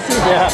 Yeah.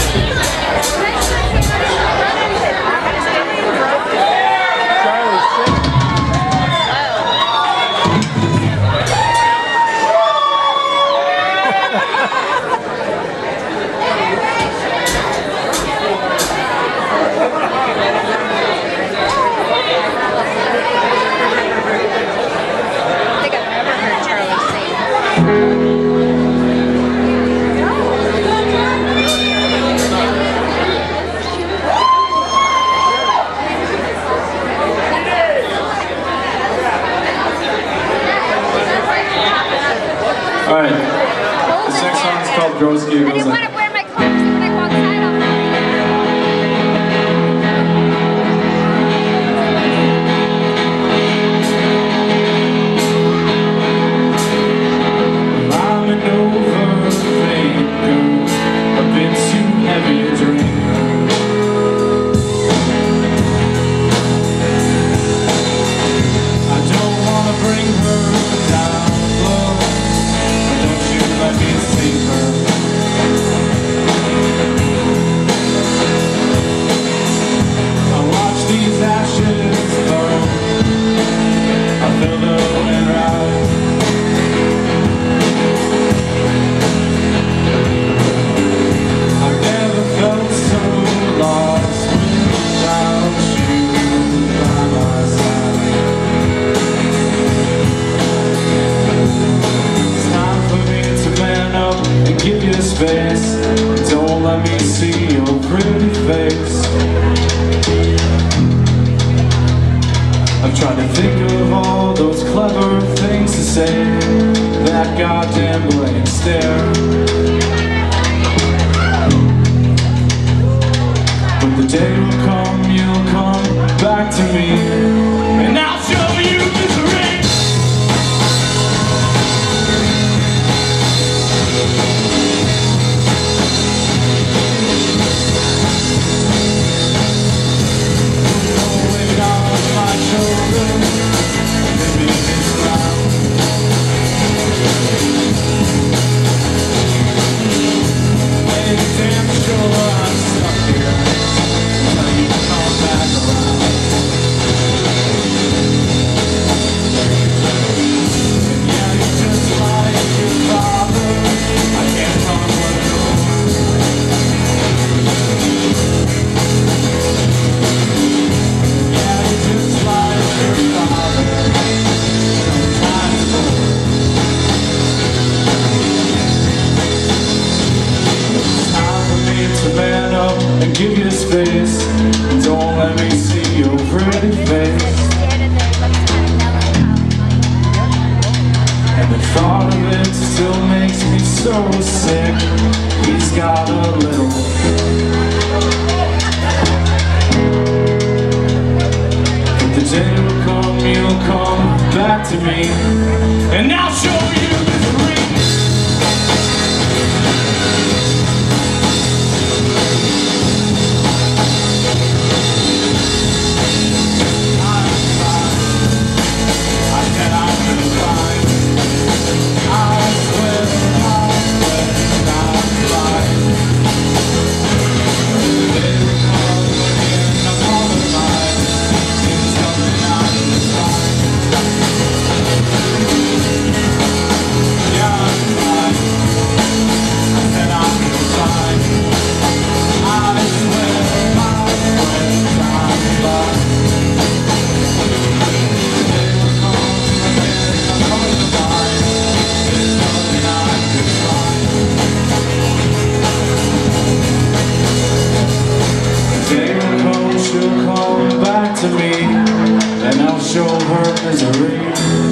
Alright, this next song is called Broski. I didn't want to wear my clothes when I go outside all night. I'm an overthinker, a bit too heavy a drinker. I don't want to bring her down low, but don't you let me save her. I watch these ashes burn, I feel the wind rise. I've never felt so lost without you by my side. It's time for me to man up and give you space. Don't let me see your pretty face. I'm trying to think of all those clever things to say. That goddamn blank stare. But the day will come, you'll come back to me, and I'll show you misery. Lay it on my shoulder, maybe it's round. Hey, damn sure I'm stuck here. And give you space. Don't let me see your pretty face. And the thought of it still makes me so sick. He's got a little. But the day will come, you'll come back to me, and I'll show you misery. She'll come back to me, and I'll show her misery.